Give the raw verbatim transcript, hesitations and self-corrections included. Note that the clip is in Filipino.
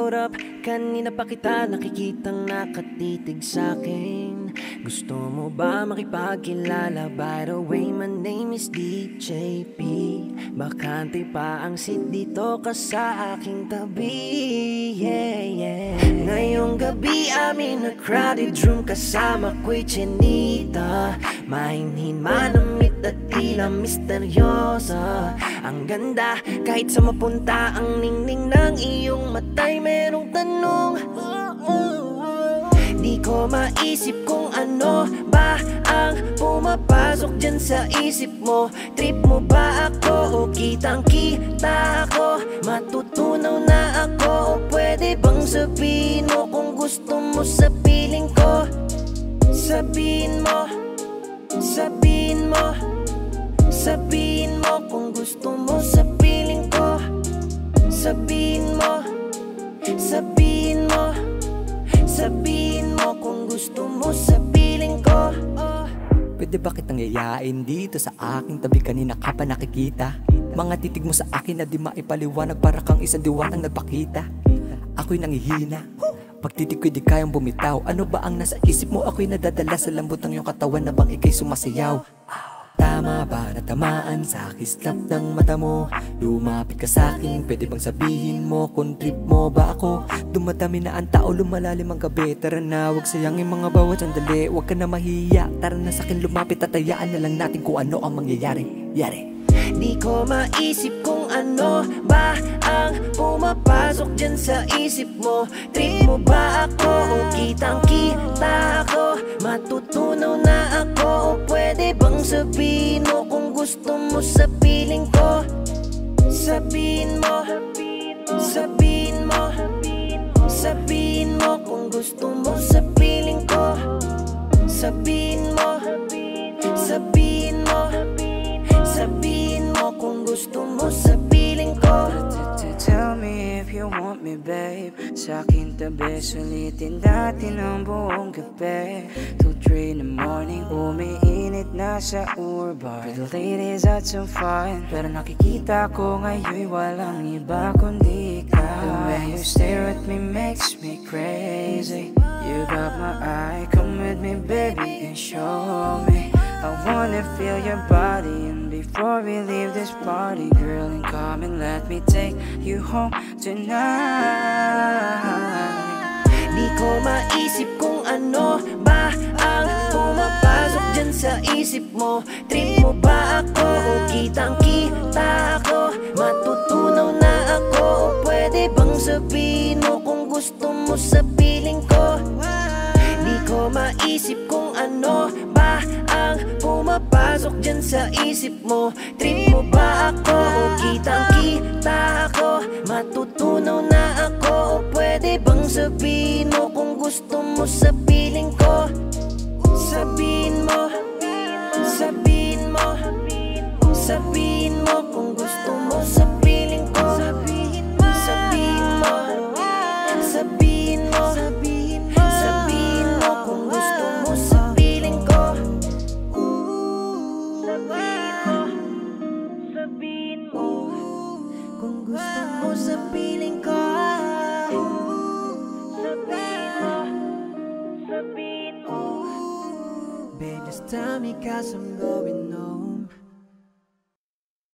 hold up, kanina pa kita nakikitang nakatitig sa'kin. Gusto mo ba makipagkilala? By the way, my name is D J P. Bakante pa ang seat dito ka sa aking tabi, yeah, yeah. Ngayong gabi amin na crowded room, kasama ko'y Chinita. Mahinhin, manamit at tila misteryosa. Ang ganda kahit sa mapunta, ang ningning ng iyong matay merong tanong. Di ko maisip kung ano ba ang pumapasok dyan sa isip mo. Trip mo ba ako o kitang kita ako? Matutunaw na ako o pwede bang sabihin mo kung gusto mo sa piling ko? Sabihin mo, sabihin mo, sabihin mo kung gusto mo sa piling ko. Sabihin mo, sabihin mo, sabihin mo kung gusto mo sa piling ko. Oh. Pwede ba kitang yayain dito sa aking tabi? Kanina ka pa nakikita mga titig mo sa akin na di maipaliwanag, para kang isang diwatang nagpakita. Ako'y nangihina, pagtitig ko'y di kayang bumitaw. Ano ba ang nasa isip mo? Ako'y nadadala sa lambot ng iyong katawan na bang ika'y sumasayaw. Tama ba na tamaan sa kislap ng mata mo? Lumapit ka sa'kin, pwede bang sabihin mo kung trip mo ba ako? Dumadami na ang tao, lumalalim ang gabi. Tara na, huwag sayangin mga bawat sandali. Huwag ka na mahiya, tara na sa'kin lumapit at hayaan na lang natin kung ano ang mangyayari. Yari. Di ko maisip kung ano ba ang pumapasok dyan sa isip mo. Trip mo ba ako o kitang kita ako? Matutunaw na ako o pwede bang sabihin mo kung gusto mo sa piling ko? Sabihin mo, sabihin mo, sabihin mo kung gusto mo sa piling ko. Sabihin mo, sabihin mo, sabihin mo kung gusto mo sa piling ko. Tell me if you want me, babe. Sa akin tabi, sulitin natin ang buong gabi. Till three in the morning, umiinit na sa urban. With the ladies at some fun, pero nakikita ko ngayon'y walang iba kundi ikaw. The way you stare at me makes me crazy. You got my eye, come with me baby and show me. I wanna feel your body, and before we leave this party, girl, and come and let me take you home tonight. Di ko maisip kung ano ba ang pumapasok dyan sa isip mo. Trip mo ba ako o kitang kita ako? Matutunaw na ako o pwede bang sabihin mo kung gusto mo sa piling ko? Di ko maisip kung ano ba ang pumapasok dyan sa isip mo. Trip mo ba ako o kitang kita ako? Matutunaw na ako o pwede bang sabihin mo kung gusto mo sa piling ko? Sabihin mo, sabihin mo, sabihin mo kung gusto mo sa piling ko. Sabihin mo, sabihin mo, sabihin mo kung gusto mo sa piling ko. Sabihin mo, sabihin mo kung gusto mo sa piling ko. Sabihin mo, sabihin mo. Babe, just tell me 'cause I'm going home.